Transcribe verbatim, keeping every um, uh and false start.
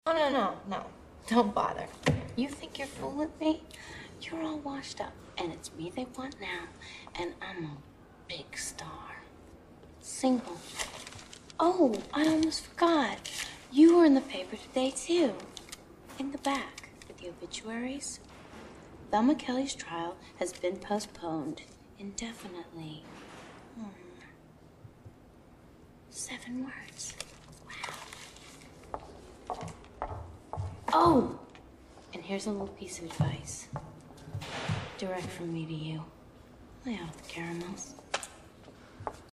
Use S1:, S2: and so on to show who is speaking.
S1: Oh, no, no, no. Don't bother. You think you're fooling me? You're all washed up, and it's me they want now, and I'm a big star. Single. Oh, I almost forgot. You were in the paper today, too. In the back, with the obituaries. Thelma Kelly's trial has been postponed indefinitely. Hmm. Seven words. Wow. Oh! And here's a little piece of advice. Direct from me to you. Lay out the caramels.